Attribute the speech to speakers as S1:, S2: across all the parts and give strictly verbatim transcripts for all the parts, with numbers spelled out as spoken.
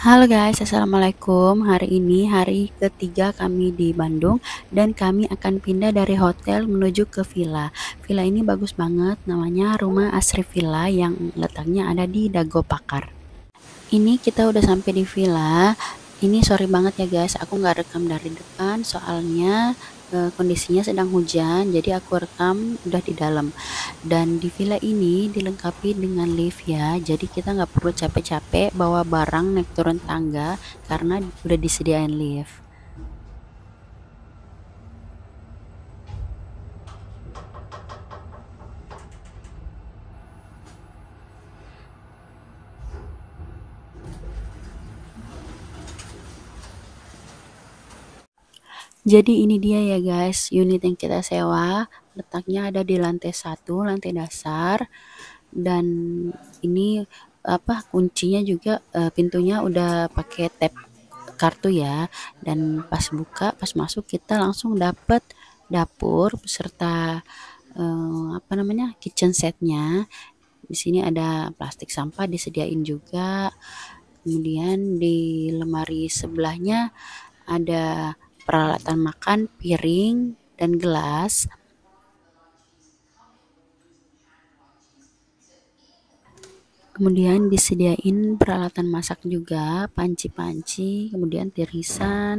S1: Halo guys, assalamualaikum. Hari ini hari ketiga kami di Bandung dan kami akan pindah dari hotel menuju ke villa. Villa ini bagus banget, namanya Rumah Asri Villa yang letaknya ada di Dago Pakar. Ini kita udah sampai di villa. Ini sorry banget ya guys, aku nggak rekam dari depan soalnya eh, kondisinya sedang hujan, jadi aku rekam udah di dalam. Dan di villa ini dilengkapi dengan lift ya, jadi kita nggak perlu capek-capek bawa barang naik turun tangga karena udah disediain lift. Jadi ini dia ya guys, unit yang kita sewa. Letaknya ada di lantai satu, lantai dasar. Dan ini apa kuncinya juga eh, pintunya udah pakai tap kartu ya. Dan pas buka, pas masuk kita langsung dapet dapur beserta eh, apa namanya kitchen setnya. Di sini ada plastik sampah disediain juga. Kemudian di lemari sebelahnya ada peralatan makan, piring, dan gelas. Kemudian disediain peralatan masak juga, panci-panci, kemudian tirisan.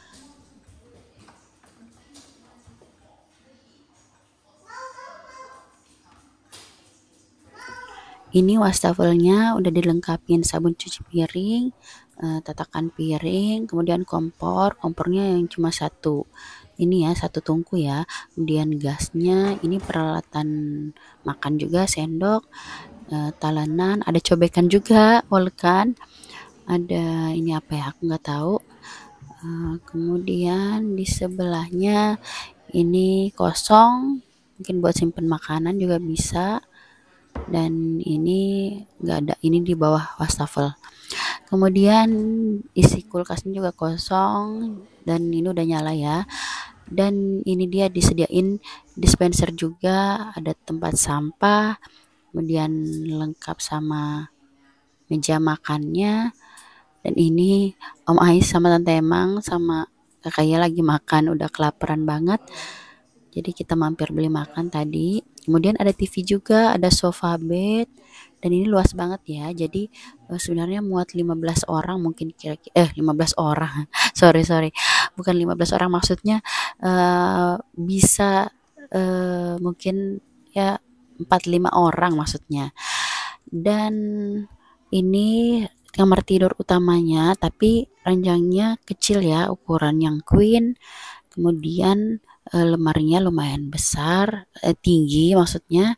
S1: Ini wastafelnya udah dilengkapin sabun cuci piring, eh, tatakan piring, kemudian kompor, kompornya yang cuma satu. Ini ya, satu tungku ya. Kemudian gasnya, ini peralatan makan juga, sendok, eh, talenan, ada cobekan juga, kan? Ada ini apa ya? Aku nggak tahu. Eh, kemudian di sebelahnya ini kosong, mungkin buat simpen makanan juga bisa. Dan ini nggak ada, ini di bawah wastafel. Kemudian isi kulkasnya juga kosong dan ini udah nyala ya. Dan ini dia disediain dispenser juga, ada tempat sampah, kemudian lengkap sama meja makannya. Dan ini Om Ais sama Tante Emang sama kakaknya lagi makan, udah kelaparan banget. Jadi kita mampir beli makan tadi. Kemudian ada T V juga, ada sofa bed, dan ini luas banget ya. Jadi eh, sebenarnya muat lima belas orang mungkin kira-kira eh lima belas orang. Sorry, sorry. Bukan lima belas orang, maksudnya eh, bisa eh, mungkin ya empat lima orang maksudnya. Dan ini kamar tidur utamanya, tapi ranjangnya kecil ya, ukuran yang queen. Kemudian eh, lemarinya lumayan besar, eh, tinggi maksudnya.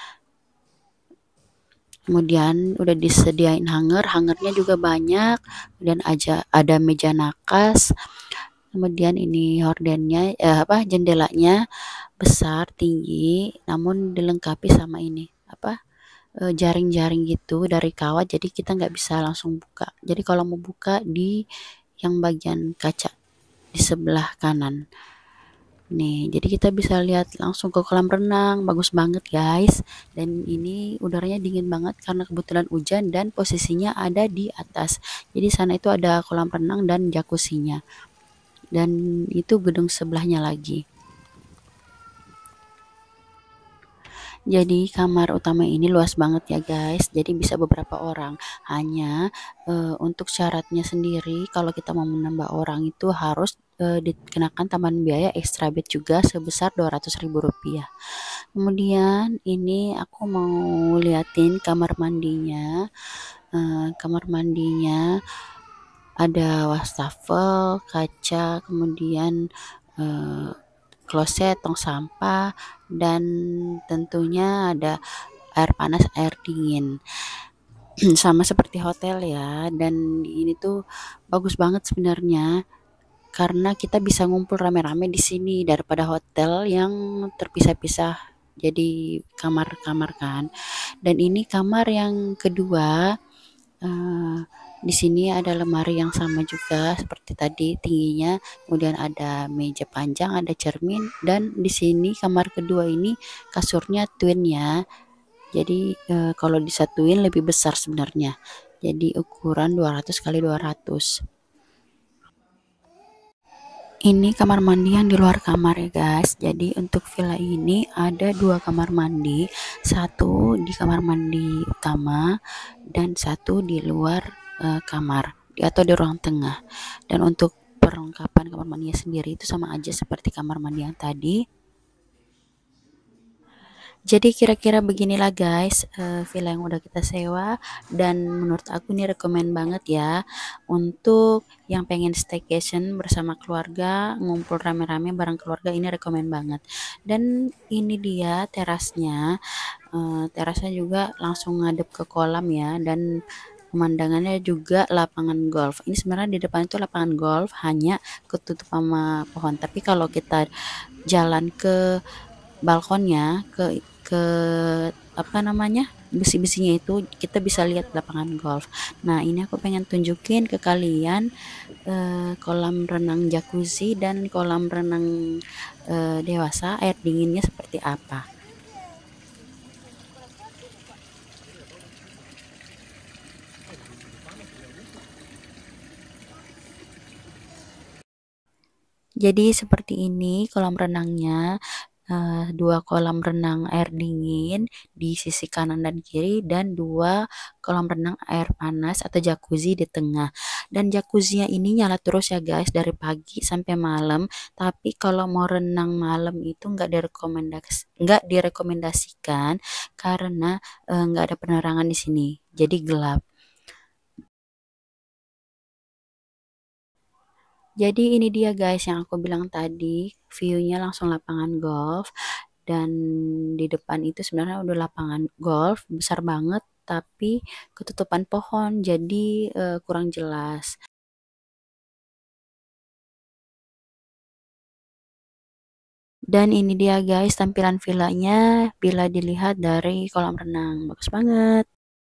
S1: Kemudian udah disediain hanger, hangernya juga banyak. Kemudian aja ada meja nakas. Kemudian ini hordennya, eh, apa jendelanya besar, tinggi, namun dilengkapi sama ini apa eh, jaring-jaring gitu dari kawat. Jadi kita nggak bisa langsung buka. Jadi kalau mau buka di yang bagian kaca di sebelah kanan. Nih, jadi kita bisa lihat langsung ke kolam renang, bagus banget guys. Dan ini udaranya dingin banget karena kebetulan hujan dan posisinya ada di atas. Jadi sana itu ada kolam renang dan jacuzzinya. Dan itu gedung sebelahnya lagi. Jadi kamar utama ini luas banget ya guys. Jadi bisa beberapa orang. Hanya eh, untuk syaratnya sendiri kalau kita mau menambah orang itu harus eh, dikenakan tambahan biaya extra bed juga sebesar dua ratus ribu rupiah. Kemudian ini aku mau liatin kamar mandinya. Eh, kamar mandinya ada wastafel, kaca, kemudian eh, kloset, tong sampah, dan tentunya ada air panas, air dingin. Sama seperti hotel ya. Dan ini tuh bagus banget sebenarnya karena kita bisa ngumpul rame-rame di sini daripada hotel yang terpisah-pisah jadi kamar-kamar kan. Dan ini kamar yang kedua. eh, di sini ada lemari yang sama juga seperti tadi tingginya, kemudian ada meja panjang, ada cermin, dan di sini kamar kedua ini kasurnya twin ya. Jadi eh, kalau disatuin lebih besar sebenarnya. jadi ukuran dua ratus kali dua ratus. Ini kamar mandi yang di luar kamar ya guys. Jadi untuk villa ini ada dua kamar mandi, satu di kamar mandi utama dan satu di luar uh, kamar atau di ruang tengah. Dan untuk perlengkapan kamar mandinya sendiri itu sama aja seperti kamar mandi yang tadi. Jadi kira-kira beginilah guys uh, villa yang udah kita sewa, dan menurut aku ini rekomen banget ya untuk yang pengen staycation bersama keluarga, ngumpul rame-rame bareng keluarga, ini rekomen banget. Dan ini dia terasnya, uh, terasnya juga langsung ngadep ke kolam ya, dan pemandangannya juga lapangan golf. Ini sebenarnya di depan itu lapangan golf, hanya ketutup sama pohon, tapi kalau kita jalan ke balkonnya, ke ke apa namanya besi-besinya itu, kita bisa lihat lapangan golf. Nah ini aku pengen tunjukin ke kalian eh, kolam renang jacuzzi dan kolam renang eh, dewasa air dinginnya seperti apa. Jadi seperti ini kolam renangnya. Uh, dua kolam renang air dingin di sisi kanan dan kiri, dan dua kolam renang air panas atau jacuzzi di tengah. Dan jacuzzinya ini nyala terus ya guys dari pagi sampai malam. Tapi kalau mau renang malam itu nggak direkomendas nggak direkomendasikan karena uh, nggak ada penerangan di sini, jadi gelap. Jadi ini dia guys yang aku bilang tadi, view-nya langsung lapangan golf, dan di depan itu sebenarnya udah lapangan golf besar banget tapi ketutupan pohon, jadi uh, kurang jelas. Dan ini dia guys tampilan villanya bila dilihat dari kolam renang, bagus banget.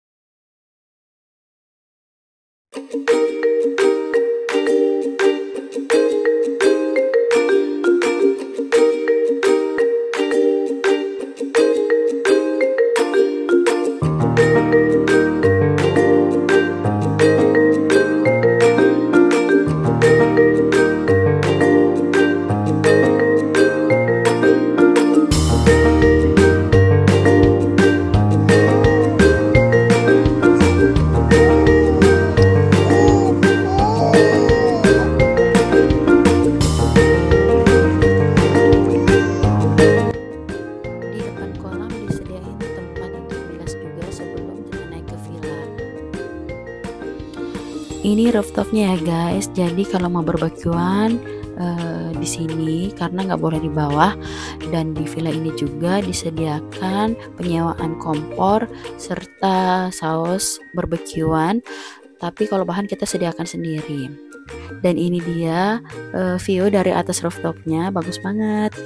S1: Ini rooftopnya ya guys. Jadi kalau mau barbekyuan uh, di sini karena nggak boleh di bawah. Dan di villa ini juga disediakan penyewaan kompor serta saus barbekyuan. Tapi kalau bahan kita sediakan sendiri. Dan ini dia uh, view dari atas rooftopnya, bagus banget.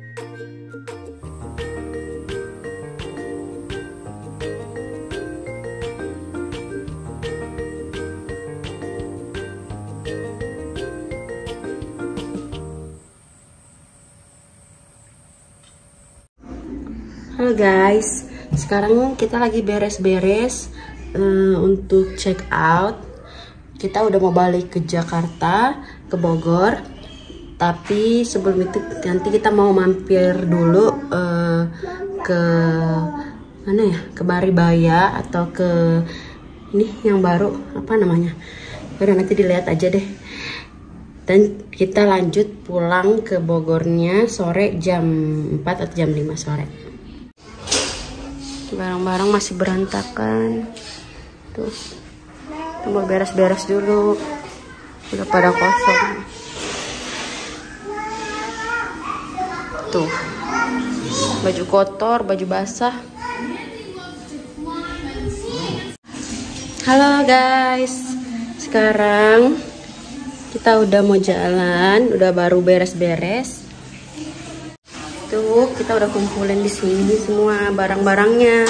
S2: Halo guys, sekarang kita lagi beres-beres uh, untuk check out. Kita udah mau balik ke Jakarta, ke Bogor. Tapi sebelum itu nanti kita mau mampir dulu uh, ke mana ya? Ke Baribaya atau ke ini yang baru apa namanya? Udah nanti dilihat aja deh. Dan kita lanjut pulang ke Bogornya sore jam empat atau jam lima sore. Barang-barang masih berantakan. Tuh. Kita mau beres-beres dulu. Udah pada kosong. Tuh. Baju kotor, baju basah. Halo guys. Sekarang kita udah mau jalan, udah baru beres-beres. Tuh, kita udah kumpulin di sini semua barang-barangnya.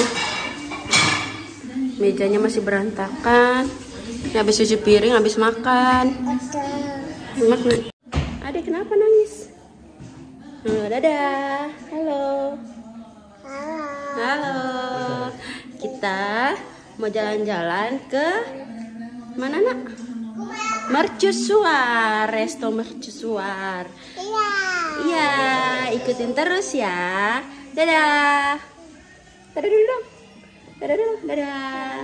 S2: Mejanya masih berantakan. Ini habis cuci piring, habis makan. Makan. Adik kenapa nangis? Halo, dadah. Halo. Halo. Kita mau jalan-jalan ke mana nak? Mercusuar, resto mercusuar. Iya. Iya, ikutin terus ya. Dadah. Dadah dulu dong. Dadah dulu, dadah.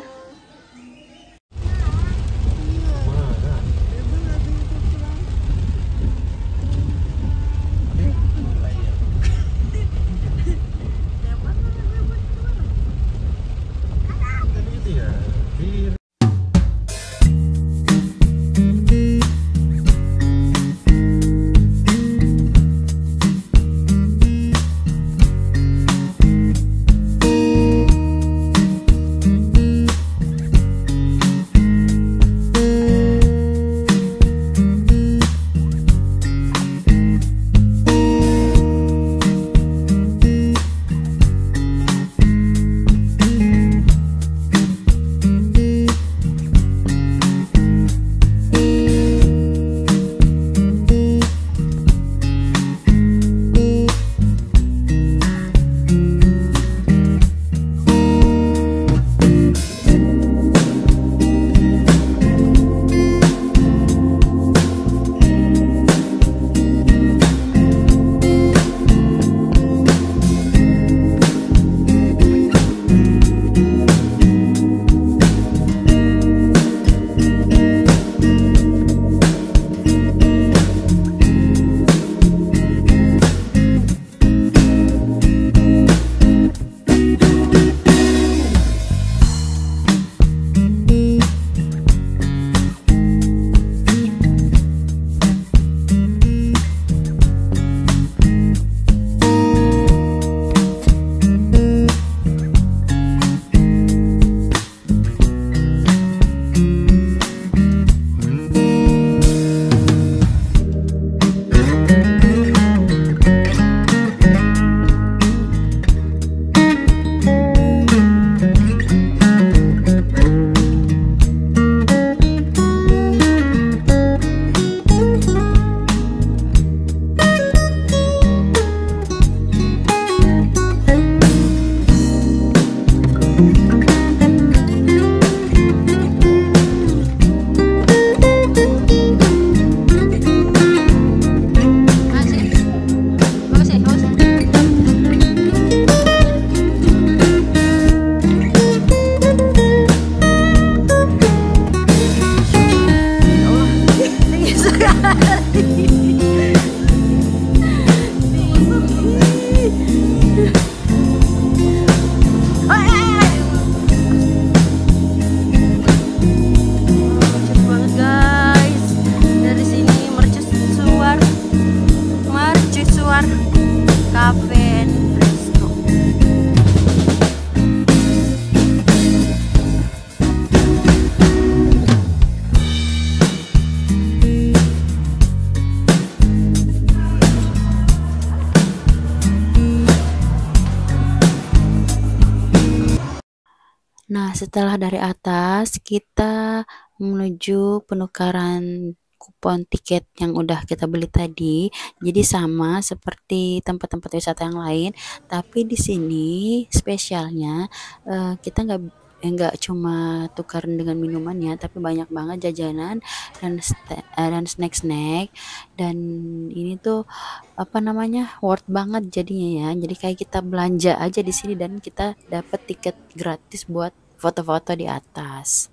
S1: Nah, setelah dari atas kita menuju penukaran kupon tiket yang udah kita beli tadi. Jadi sama seperti tempat-tempat wisata yang lain, tapi di sini spesialnya uh, kita nggak enggak cuma tukaran dengan minumannya, tapi banyak banget jajanan dan uh, dan snack-snack, dan ini tuh apa namanya, worth banget jadinya ya. Jadi kayak kita belanja aja di sini dan kita dapat tiket gratis buat foto-foto di atas.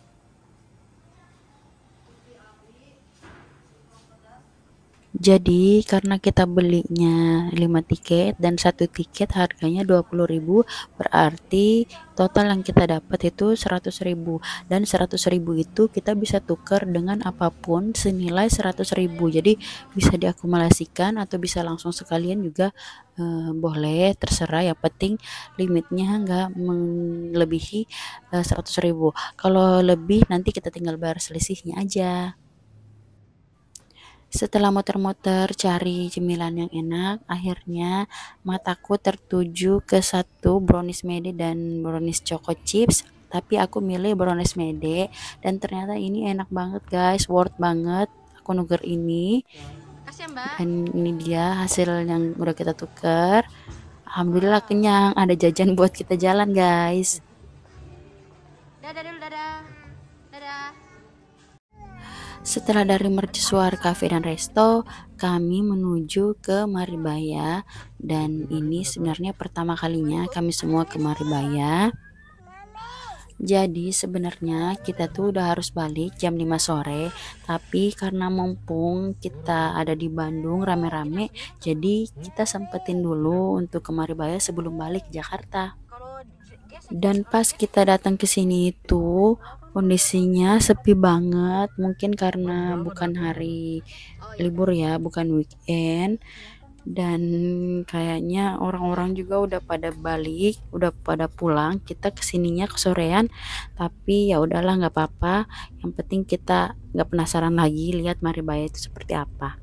S1: Jadi karena kita belinya lima tiket dan satu tiket harganya dua puluh ribu, berarti total yang kita dapat itu seratus ribu, dan seratus ribu itu kita bisa tukar dengan apapun senilai seratus ribu. Jadi bisa diakumulasikan atau bisa langsung sekalian juga eh, boleh, terserah, yang penting limitnya nggak melebihi eh, seratus ribu. Kalau lebih nanti kita tinggal bayar selisihnya aja. Setelah muter-muter cari cemilan yang enak, akhirnya mataku tertuju ke satu brownies mede dan brownies choco chips. Tapi aku milih brownies mede, dan ternyata ini enak banget guys, worth banget aku nuker ini. Dan ini dia hasil yang udah kita tuker. Alhamdulillah kenyang, ada jajan buat kita jalan guys.
S2: Dadah dulu, dadah. Dadah.
S1: Setelah dari Mercusuar Cafe dan Resto, kami menuju ke Maribaya, dan ini sebenarnya pertama kalinya kami semua ke Maribaya. Jadi sebenarnya kita tuh udah harus balik jam lima sore, tapi karena mumpung kita ada di Bandung rame-rame, jadi kita sempetin dulu untuk ke Maribaya sebelum balik ke Jakarta. Dan pas kita datang ke sini itu kondisinya sepi banget, mungkin karena bukan hari libur ya, bukan weekend. Dan kayaknya orang-orang juga udah pada balik, udah pada pulang. Kita kesininya kesorean, tapi ya udahlah, nggak apa-apa. Yang penting kita nggak penasaran lagi lihat Maribaya itu seperti apa.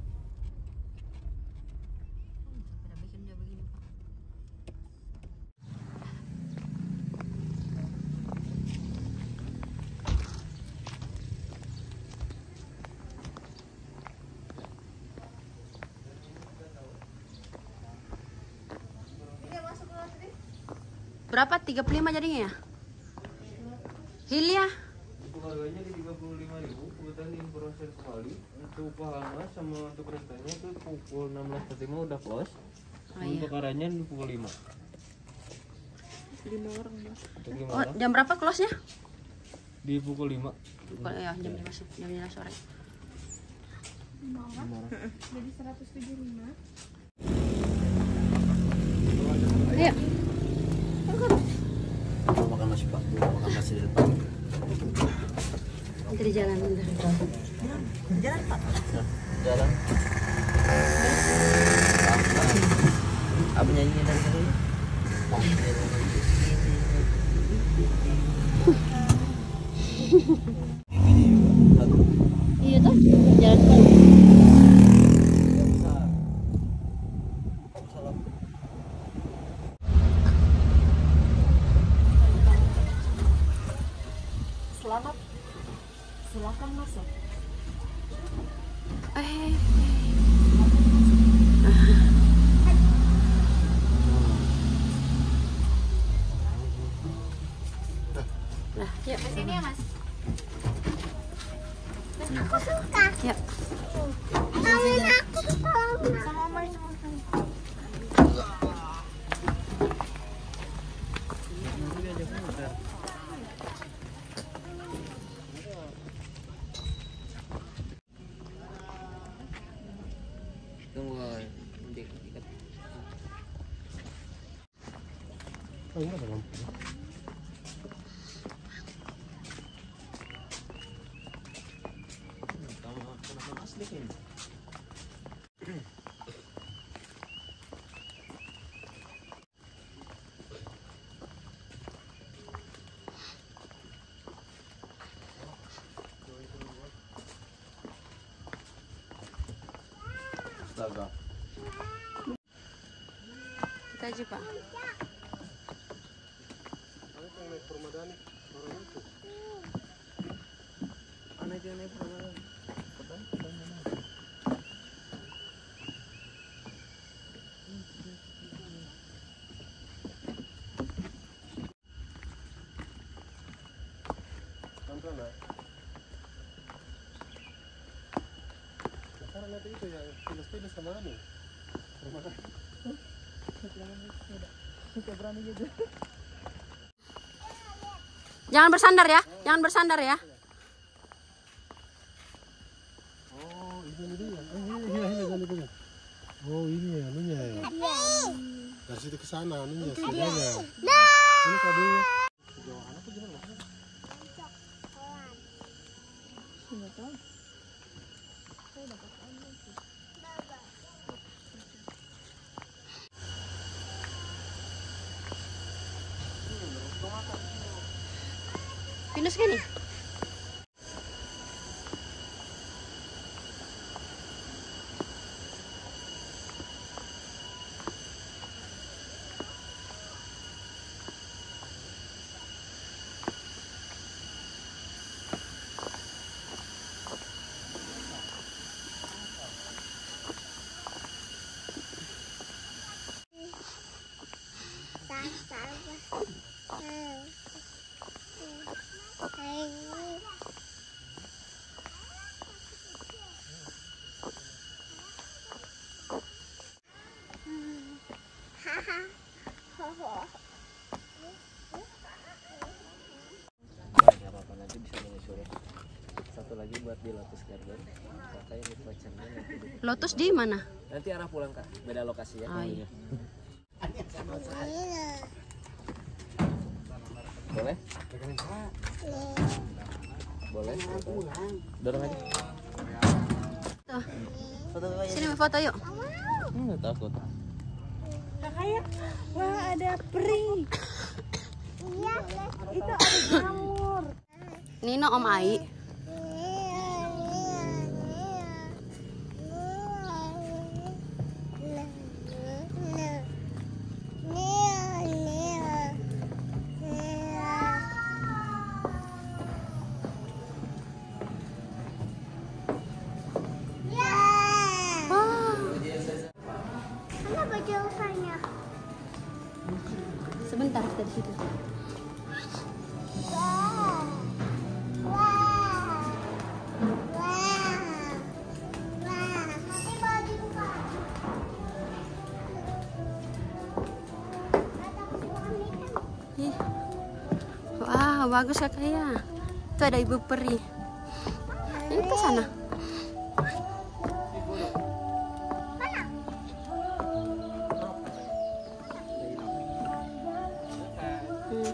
S2: Berapa? tiga puluh lima jadinya ya? Hilya?
S3: Untuk harganya di tiga puluh lima ribu, kemudian informasi kembali untuk pahala sama untuk rentanya itu pukul enam belas empat puluh lima udah close.
S2: Oh, iya.
S3: Untuk arahnya di pukul lima.
S2: lima orang, Mas.
S3: Untuk lima
S2: Oh,
S3: orang
S2: jam berapa close-nya?
S3: di pukul lima.
S2: Pukul ya, jam lima sih, jam lima sore.
S3: lima orang.
S4: Jadi seratus tujuh puluh lima.
S2: Ayo.
S5: Mau makan nasi pak, mau makan nasi di depan.
S2: Nanti di jalan bentar.
S5: Jalan pak. Jalan. Apa nyanyi dari tadi?
S2: Iya tuh, jalan kan.
S4: Selamat. Silakan masuk.
S2: Eh. Nah, yuk ke sini ya, Mas.
S4: Aku suka.
S2: Yuk.
S4: Kawin aku sama Mama.
S3: Tunggu, nanti ikat.
S5: Oh, ini ada lampu.
S3: Kenapa asli ini? Astaga.
S2: Kita aja, Pak.
S5: Sekarang nanti itu ya, sepeda sama anu.
S2: Jangan bersandar ya, jangan bersandar ya.
S5: Oh, ini dia. Oh, ini ini ini ini. Oh, ini ya, anunya ya. Dari situ ke sana anunya, sepedanya. Ini kabelnya. Sejauh mana tuh gimana?
S2: Pinus kan nih?
S3: lewat di Lotus Garden. Kakak ini pacarnya nanti di,
S2: Lotus di mana?
S3: nanti arah pulang kak, beda lokasi ya.
S2: Oh, iya.
S3: Boleh? Boleh? Dorong aja.
S2: Tuh. Sini foto yuk.
S3: Hmm, takut.
S4: Kakaknya, wah ada peri. Iya, itu ada jamur.
S2: Nino Om Ai.
S4: Mana baju Elsanya?
S2: Sebentar kita di situ.
S4: Wah. Wah. Wah. Wah. Nanti mau dibuka. Ada suami kan?
S2: Ih. Wah, bagus kakak ya. Itu ada ibu peri. Ini ke sana. Hmm.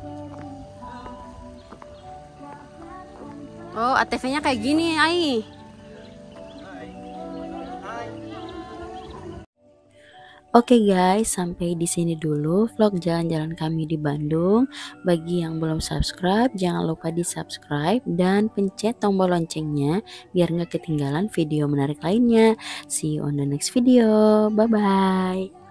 S2: Oh, A T V-nya kayak gini, Ai.
S1: Oke guys, sampai di sini dulu vlog jalan-jalan kami di Bandung. Bagi yang belum subscribe, jangan lupa di subscribe dan pencet tombol loncengnya biar nggak ketinggalan video menarik lainnya. See you on the next video. Bye bye.